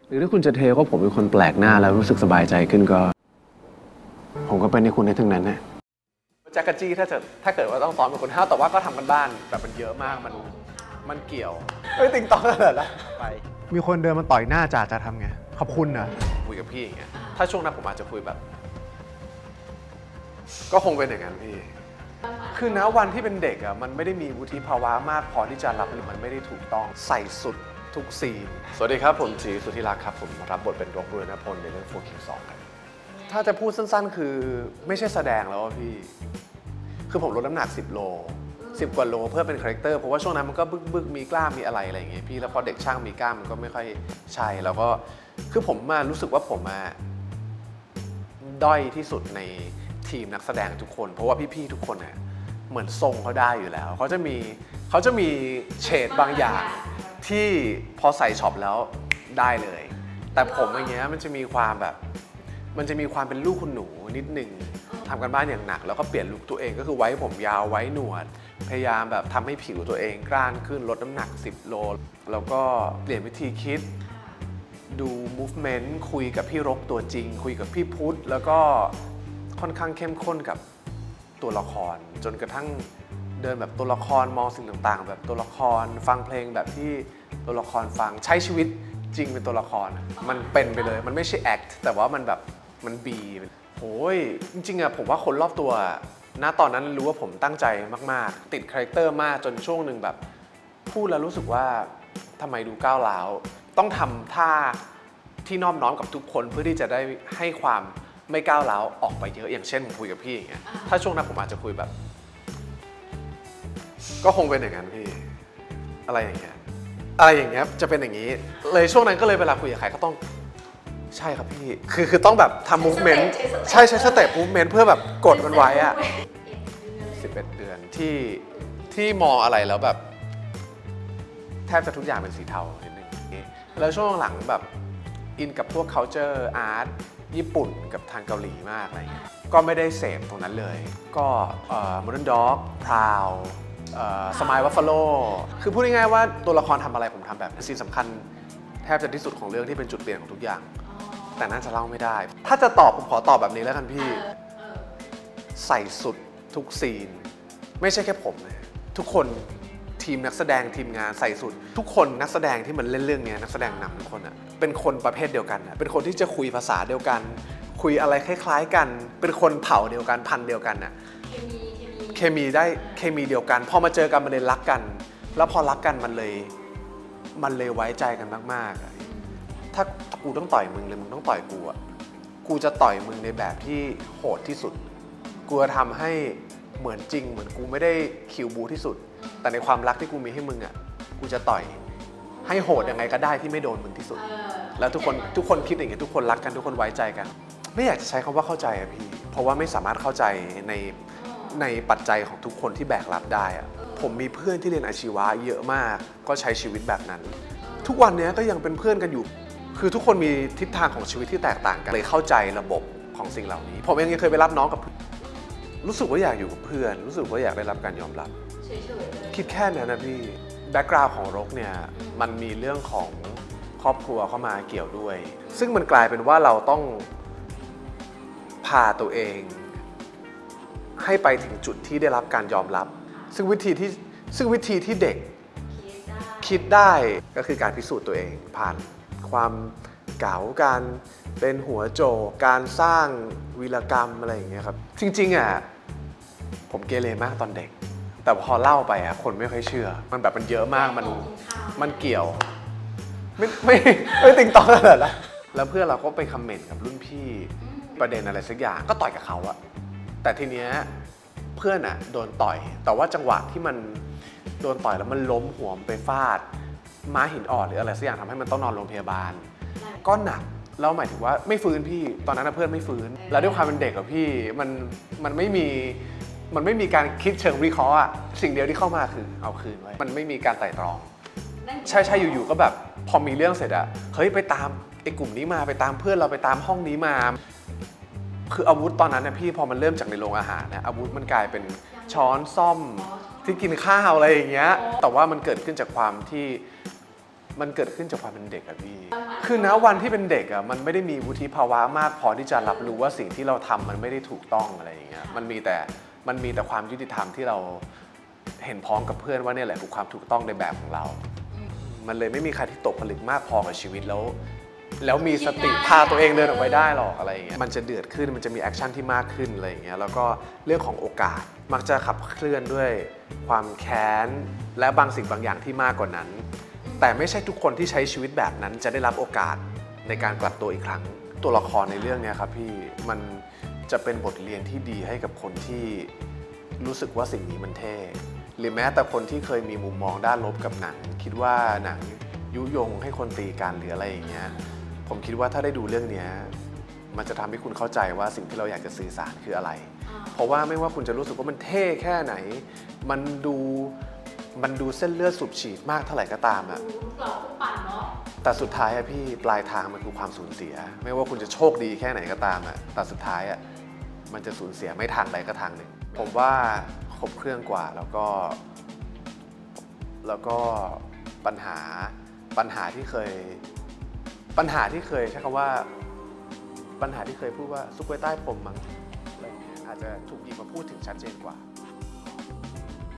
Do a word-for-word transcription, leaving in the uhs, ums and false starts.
หรือถ้าคุณจะเทว่าผมเป็นคนแปลกหน้าแล้วรู้สึกสบายใจขึ้นก็ผมก็เป็นให้คุณได้ทั้งนั้นนะแจ็คกะจี้ถ้าจะถ้าเกิดว่าต้องซ้อมเป็นคนห้าวแต่ว่าก็ทำกันบ้านแบบมันเยอะมากมันมันเกี่ยวเฮ้ยติงตองนั่นแหละไปมีคนเดินมาต่อยหน้าจ่าจะทำไงขอบคุณนะคุยกับพี่อย่างเงี้ยถ้าช่วงนั้นผมอาจจะคุยแบบก็คงเป็นอย่างนั้นพี่คือณวันที่เป็นเด็กอ่ะมันไม่ได้มีวุฒิภาวะมากพอที่จะรับหรือมันไม่ได้ถูกต้องใส่สุดทุกซีนสวัสดีครับผมศรีสุทธิรักษ์ครับผมรับบทเป็นรบบุรณพลในเรื่องโฟร์คิงสองครับถ้าจะพูดสั้นๆคือไม่ใช่แสดงแล้วพี่คือผมลดน้ำหนักสิบโลสิบกว่าโลเพื่อเป็นคาแรคเตอร์เพราะว่าช่วงนั้นมันก็บึกบึกมีกล้ามมีอะไรอะไรอย่างเงี้ยพี่แล้วพอเด็กช่างมีกล้ามมันก็ไม่ค่อยใช่แล้วก็คือผมมารู้สึกว่าผมมาด้อยที่สุดในทีมนักแสดงทุกคนเพราะว่าพี่ๆทุกคนเนี่ยเหมือนทรงเขาได้อยู่แล้วเขาจะมีเขาจะมีเฉดบางอย่างที่พอใส่ช็อปแล้วได้เลยแต่ผมอย่างเงี้ยมันจะมีความแบบมันจะมีความเป็นลูกคุณหนูนิดหนึ่งทำกันบ้านอย่างหนักแล้วก็เปลี่ยนลุคตัวเองก็คือไว้ผมยาวไว้หนวดพยายามแบบทำให้ผิวตัวเองกร้านขึ้นลดน้ำหนักสิบโลแล้วก็เปลี่ยนวิธีคิดดู movement คุยกับพี่รกตัวจริงคุยกับพี่พุทธแล้วก็ค่อนข้างเข้มข้นกับตัวละครจนกระทั่งเดินแบบตัวละครมองสิ่งต่างๆแบบตัวละครฟังเพลงแบบที่ตัวละครฟังใช้ชีวิตจริงเป็นตัวละครมันเป็นไปเลยมันไม่ใช่ act แต่ว่ามันแบบมันบีโอ้ยจริงๆอะผมว่าคนรอบตัวณตอนนั้นรู้ว่าผมตั้งใจมากๆติดคาแรคเตอร์มากจนช่วงหนึ่งแบบพูดแล้วรู้สึกว่าทำไมดูก้าวร้าวต้องทำท่าที่นอบน้อมกับทุกคนเพื่อที่จะได้ให้ความไม่ก้าวร้าวออกไปเยอะอย่างเช่นผมคุยกับพี่อย่างเงี้ยถ้าช่วงนั้นผมอาจจะคุยแบบก็คงเป็นอย่างนั้นพี่อะไรอย่างเงี้ยอะไรอย่างเงี้ยจะเป็นอย่างนี้เลยช่วงนั้นก็เลยเวลาคุยกับใครก็ต้องใช่ครับพี่คือคือต้องแบบทำ movement ใช่ใช่สเต็ป movement เพื่อแบบกดมันไว้อะสิบเอ็ดเดือนที่ที่มองอะไรแล้วแบบแทบจะทุกอย่างเป็นสีเทานิดนึงแล้วช่วงหลังแบบอินกับพวก culture art ญี่ปุ่นกับทางเกาหลีมากอะไรเงี้ยก็ไม่ได้เสพตรงนั้นเลยก็โมเดิร์นด็อกพราวสมายวัฟฟาโลคือพูดง่ายๆว่าตัวละครทำอะไรผมทำแบบซีนสำคัญแทบจะที่สุดของเรื่องที่เป็นจุดเปลี่ยนของทุกอย่างแต่น่าจะเล่าไม่ได้ถ้าจะตอบผมขอตอบแบบนี้แล้วกันพี่ใส่สุดทุกซีนไม่ใช่แค่ผมนะทุกคนทีมนักแสดงทีมงานใส่สุดทุกคนนักแสดงที่มันเล่นเรื่องนี้นักแสดงนำทุกคนอ่ะเป็นคนประเภทเดียวกันเป็นคนที่จะคุยภาษาเดียวกันคุยอะไรคล้ายๆกันเป็นคนเผ่าเดียวกันพันธุ์เดียวกันอ่ะเคมีได้เคมีเดียวกันพอมาเจอกันมันเลยรักกันแล้วพอรักกันมันเลยมันเลยไว้ใจกันมากๆถ้ากูต้องต่อยมึงเลยมึงต้องต่อยกูอ่ะกูจะต่อยมึงในแบบที่โหดที่สุดกูจะทำให้เหมือนจริงเหมือนกูไม่ได้คิวบูที่สุดแต่ในความรักที่กูมีให้มึงอ่ะกูจะต่อยให้โหดยังไงก็ได้ที่ไม่โดนมึงที่สุดแล้วทุกคนทุกคนคิดอย่างเงี้ยทุกคนรักกันทุกคนไว้ใจกันไม่อยากจะใช้คำว่าเข้าใจอะพี่เพราะว่าไม่สามารถเข้าใจในในปัจจัยของทุกคนที่แบกรับได้อะผมมีเพื่อนที่เรียนอาชีวะเยอะมากก็ใช้ชีวิตแบบนั้นทุกวันนี้ก็ยังเป็นเพื่อนกันอยู่คือทุกคนมีทิศทางของชีวิตที่แตกต่างกันเลยเข้าใจระบบของสิ่งเหล่านี้ผมเองยังเคยไปรับน้องกับรู้สึกว่าอยากอยู่กับเพื่อนรู้สึกว่าอยากได้รับการยอมรับคิดแค่นั้นนะพี่แบ็กกราวด์ของรกเนี่ยมันมีเรื่องของครอบครัวเข้ามาเกี่ยวด้วยซึ่งมันกลายเป็นว่าเราต้องพาตัวเองให้ไปถึงจุดที่ได้รับการยอมรับซึ่งวิธีที่ซึ่งวิธีที่เด็กคิดได้ก็คือการพิสูจน์ตัวเองผ่านความเก๋าการเป็นหัวโจกการสร้างวีรกรรมอะไรอย่างเงี้ยครับจริงๆอ่ะผมเกเรมากตอนเด็กแต่พอเล่าไปอ่ะคนไม่ค่อยเชื่อมันแบบมันเยอะมากมันมันเกี่ยวไม่ไม่ไม่ติงตองนั่นแหละแล้วเพื่อนเราก็ไปคอมเมนต์กับรุ่นพี่ประเด็นอะไรสักอย่างก็ต่อยกับเขาอะแต่ทีเนี้ยเพื่อนอะโดนต่อยแต่ว่าจังหวะที่มันโดนต่อยแล้วมันล้มหัวไปฟาดม้าหินอ่อนหรืออะไรสักอย่างทำให้มันต้องนอนโรงพยาบาลก็หนักแล้วหมายถึงว่าไม่ฟื้นพี่ตอนนั้นเพื่อนไม่ฟื้นแล้วด้วยความเป็นเด็กอะพี่มันมันไม่มีมันไม่มีการคิดเชิงวิเคราะห์อะสิ่งเดียวที่เข้ามาคือเอาคืนไว้มันไม่มีการไต่ตรองใช่ใช่อยู่ๆก็แบบพอมีเรื่องเสร็จอะเฮ้ยไปตามไอ้กลุ่มนี้มาไปตามเพื่อนเราไปตามห้องนี้มาคืออาวุธตอนนั้นนะพี่พอมันเริ่มจากในโรงอาหารนะอาวุธมันกลายเป็นช้อนซ่อมที่กินข้าวอะไรอย่างเงี้ยแต่ว่ามันเกิดขึ้นจากความที่มันเกิดขึ้นจากความเป็นเด็กอะพี่คือณวันที่เป็นเด็กอะมันไม่ได้มีวุฒิภาวะมากพอที่จะรับรู้ว่าสิ่งที่เราทำมันไม่ได้ถูกต้องอะไรอย่างเงี้ยมันมีแต่มันมีแต่ความยุติธรรมที่เราเห็นพ้องกับเพื่อนว่าเนี่ยแหละคือความถูกต้องในแบบของเรามันเลยไม่มีใครที่ตกผลึกมากพอกับชีวิตแล้วแล้วมีสติพาตัวเองเดินออกไปได้หรอกอะไรอย่างเงี้ยมันจะเดือดขึ้นมันจะมีแอคชั่นที่มากขึ้นอะไรอย่างเงี้ยแล้วก็เรื่องของโอกาสมักจะขับเคลื่อนด้วยความแค้นและบางสิ่งบางอย่างที่มากกว่านั้นแต่ไม่ใช่ทุกคนที่ใช้ชีวิตแบบนั้นจะได้รับโอกาสในการกลับตัวอีกครั้งตัวละครในเรื่องนี้ครับพี่มันจะเป็นบทเรียนที่ดีให้กับคนที่รู้สึกว่าสิ่งนี้มันเท่หรือแม้แต่คนที่เคยมีมุมมองด้านลบกับหนังคิดว่าหนังยุยงให้คนตีกันหรืออะไรอย่างเงี้ยผมคิดว่าถ้าได้ดูเรื่องนี้มันจะทำให้คุณเข้าใจว่าสิ่งที่เราอยากจะสื่อสารคืออะไรเพราะว่าไม่ว่าคุณจะรู้สึกว่ามันเท่แค่ไหนมันดูมันดูเส้นเลือดสูบฉีดมากเท่าไหร่ก็ตามอะแต่สุดท้ายอะพี่ปลายทางมันคือความสูญเสียไม่ว่าคุณจะโชคดีแค่ไหนก็ตามอะแต่สุดท้ายอะมันจะสูญเสียไม่ทางใดก็ทางหนึ่งผมว่าครบเครื่องกว่าแล้วก็แล้วก็ปัญหาปัญหาที่เคยปัญหาที่เคยใช้คำว่าปัญหาที่เคยพูดว่าซุกไว้ใต้พรมมั้งอะไรอย่างเงี้ยอาจจะถูกหยิบมาพูดถึงชัดเจนกว่า